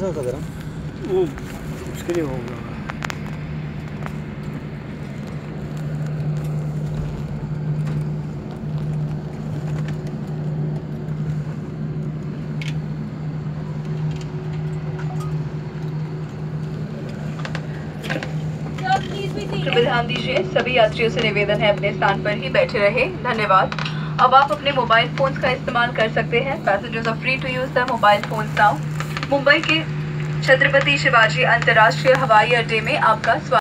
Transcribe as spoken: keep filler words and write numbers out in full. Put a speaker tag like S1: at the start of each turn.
S1: कैसा होता जरा
S2: वो उसके लिए होगा।
S3: कृपया ध्यान दीजिए, सभी यात्रियों से निवेदन है अपने स्थान पर ही बैठे रहे। धन्यवाद। अब आप अपने मोबाइल फोन्स का इस्तेमाल कर सकते हैं। Passengers are free to use the mobile phones now. Mumbai के छत्रपति शिवाजी अंतर्राष्ट्रीय हवाई अड्डे में आपका स्वागत।